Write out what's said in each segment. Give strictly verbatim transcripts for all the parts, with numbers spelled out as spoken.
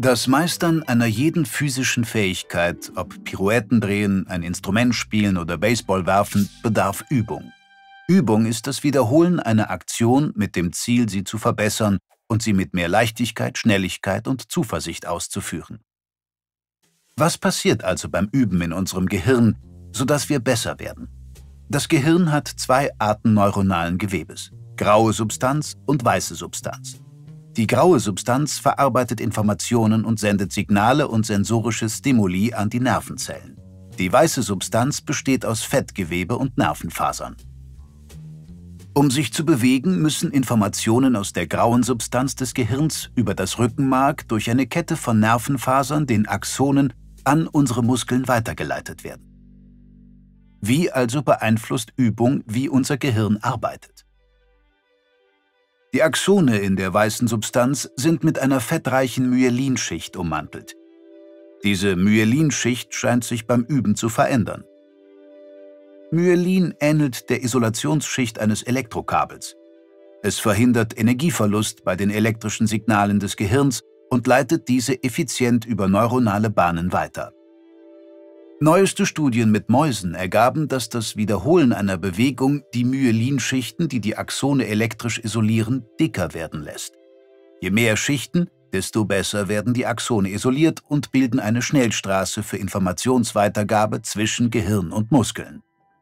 Das Meistern einer jeden physischen Fähigkeit, ob Pirouetten drehen, ein Instrument spielen oder Baseball werfen, bedarf Übung. Übung ist das Wiederholen einer Aktion mit dem Ziel, sie zu verbessern und sie mit mehr Leichtigkeit, Schnelligkeit und Zuversicht auszuführen. Was passiert also beim Üben in unserem Gehirn, sodass wir besser werden? Das Gehirn hat zwei Arten neuronalen Gewebes: graue Substanz und weiße Substanz. Die graue Substanz verarbeitet Informationen und sendet Signale und sensorische Stimuli an die Nervenzellen. Die weiße Substanz besteht aus Fettgewebe und Nervenfasern. Um sich zu bewegen, müssen Informationen aus der grauen Substanz des Gehirns über das Rückenmark durch eine Kette von Nervenfasern, den Axonen, an unsere Muskeln weitergeleitet werden. Wie also beeinflusst Übung, wie unser Gehirn arbeitet? Die Axone in der weißen Substanz sind mit einer fettreichen Myelinschicht ummantelt. Diese Myelinschicht scheint sich beim Üben zu verändern. Myelin ähnelt der Isolationsschicht eines Elektrokabels. Es verhindert Energieverlust bei den elektrischen Signalen des Gehirns und leitet diese effizient über neuronale Bahnen weiter. Neueste Studien mit Mäusen ergaben, dass das Wiederholen einer Bewegung die Myelinschichten, die die Axone elektrisch isolieren, dicker werden lässt. Je mehr Schichten, desto besser werden die Axone isoliert und bilden eine Schnellstraße für Informationsweitergabe zwischen Gehirn und Muskeln.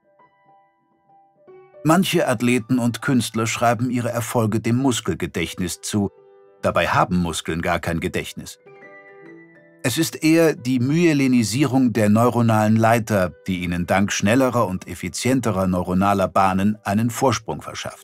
Manche Athleten und Künstler schreiben ihre Erfolge dem Muskelgedächtnis zu. Dabei haben Muskeln gar kein Gedächtnis. Es ist eher die Myelinisierung der neuronalen Leiter, die ihnen dank schnellerer und effizienterer neuronaler Bahnen einen Vorsprung verschafft.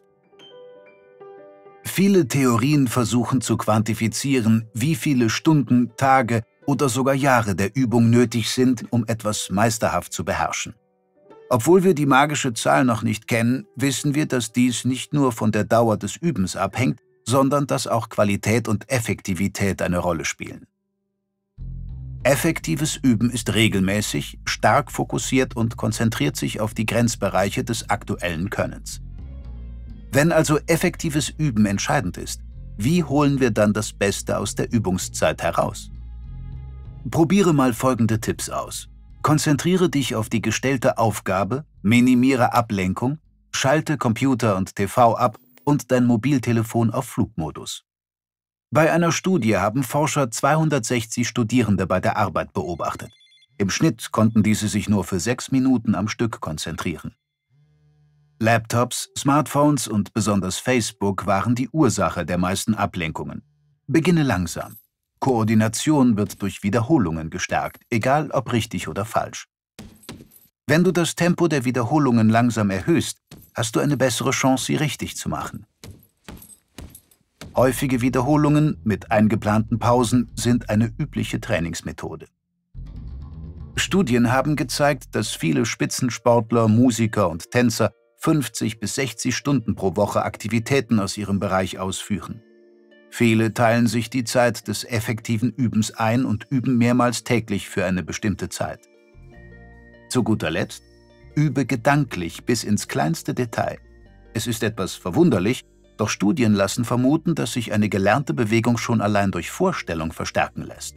Viele Theorien versuchen zu quantifizieren, wie viele Stunden, Tage oder sogar Jahre der Übung nötig sind, um etwas meisterhaft zu beherrschen. Obwohl wir die magische Zahl noch nicht kennen, wissen wir, dass dies nicht nur von der Dauer des Übens abhängt, sondern dass auch Qualität und Effektivität eine Rolle spielen. Effektives Üben ist regelmäßig, stark fokussiert und konzentriert sich auf die Grenzbereiche des aktuellen Könnens. Wenn also effektives Üben entscheidend ist, wie holen wir dann das Beste aus der Übungszeit heraus? Probiere mal folgende Tipps aus. Konzentriere dich auf die gestellte Aufgabe, minimiere Ablenkung, schalte Computer und T V ab und dein Mobiltelefon auf Flugmodus. Bei einer Studie haben Forscher zweihundertsechzig Studierende bei der Arbeit beobachtet. Im Schnitt konnten diese sich nur für sechs Minuten am Stück konzentrieren. Laptops, Smartphones und besonders Facebook waren die Ursache der meisten Ablenkungen. Beginne langsam. Koordination wird durch Wiederholungen gestärkt, egal ob richtig oder falsch. Wenn du das Tempo der Wiederholungen langsam erhöhst, hast du eine bessere Chance, sie richtig zu machen. Häufige Wiederholungen mit eingeplanten Pausen sind eine übliche Trainingsmethode. Studien haben gezeigt, dass viele Spitzensportler, Musiker und Tänzer fünfzig bis sechzig Stunden pro Woche Aktivitäten aus ihrem Bereich ausführen. Viele teilen sich die Zeit des effektiven Übens ein und üben mehrmals täglich für eine bestimmte Zeit. Zu guter Letzt, übe gedanklich bis ins kleinste Detail. Es ist etwas verwunderlich, doch Studien lassen vermuten, dass sich eine gelernte Bewegung schon allein durch Vorstellung verstärken lässt.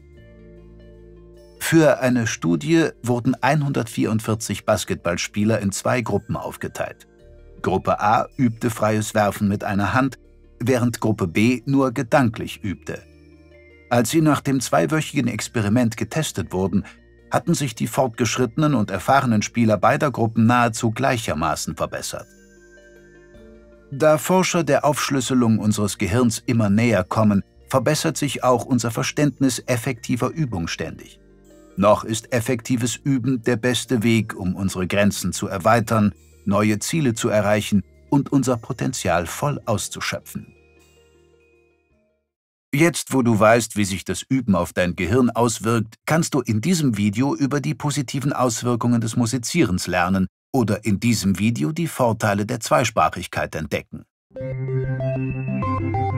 Für eine Studie wurden hundertvierundvierzig Basketballspieler in zwei Gruppen aufgeteilt. Gruppe A übte freies Werfen mit einer Hand, während Gruppe B nur gedanklich übte. Als sie nach dem zweiwöchigen Experiment getestet wurden, hatten sich die fortgeschrittenen und erfahrenen Spieler beider Gruppen nahezu gleichermaßen verbessert. Da Forscher der Aufschlüsselung unseres Gehirns immer näher kommen, verbessert sich auch unser Verständnis effektiver Übung ständig. Noch ist effektives Üben der beste Weg, um unsere Grenzen zu erweitern, neue Ziele zu erreichen und unser Potenzial voll auszuschöpfen. Jetzt, wo du weißt, wie sich das Üben auf dein Gehirn auswirkt, kannst du in diesem Video über die positiven Auswirkungen des Musizierens lernen oder in diesem Video die Vorteile der Zweisprachigkeit entdecken.